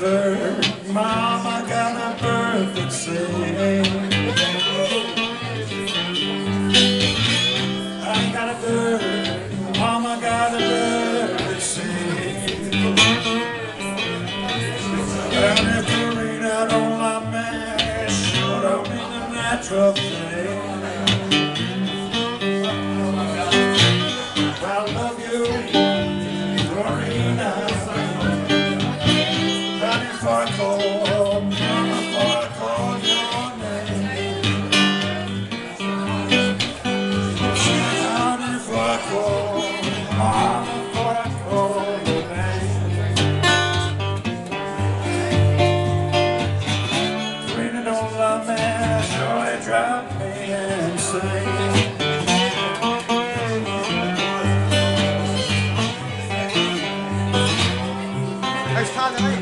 bird, Mama got a bird that sings. I got a bird, Mama got a bird that sings. And if you rain out on my man, sure don't mean a natural thing. I love you, Lorena. Honey, for I call, Mama, for I call your name. Honey, for I call, Mama, for I call your name. Lorena don't love me, surely drive me insane. Nice time tonight.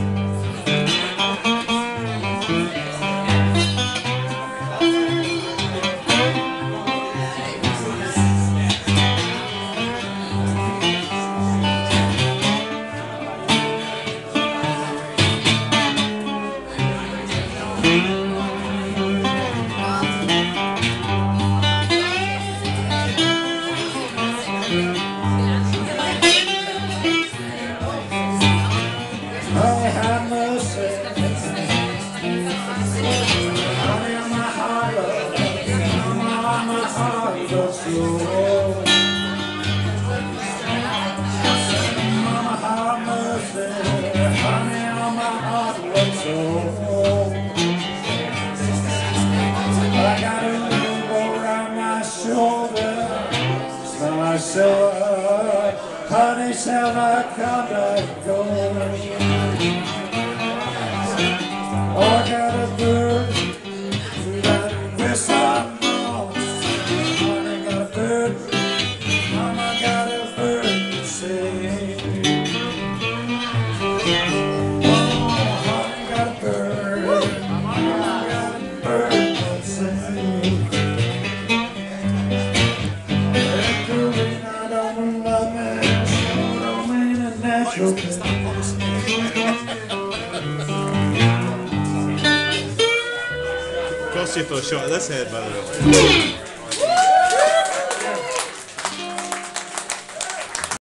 Honey, have mercy. Honey, on my heart, on my heart, goes slow. Mama, have mercy. Honey, on my heart, goes slow. I got a little around my shoulder. Smell like silver. Honey, sound like conduct gold. Oh, I got a bird that whistle notes. Honey, got a bird. Mama got a bird to sing. Oh, honey, got a bird. Mama got a bird to sing. I don't love me, sure don't mean a natural thing. Cost you for a shot of this head, by the way.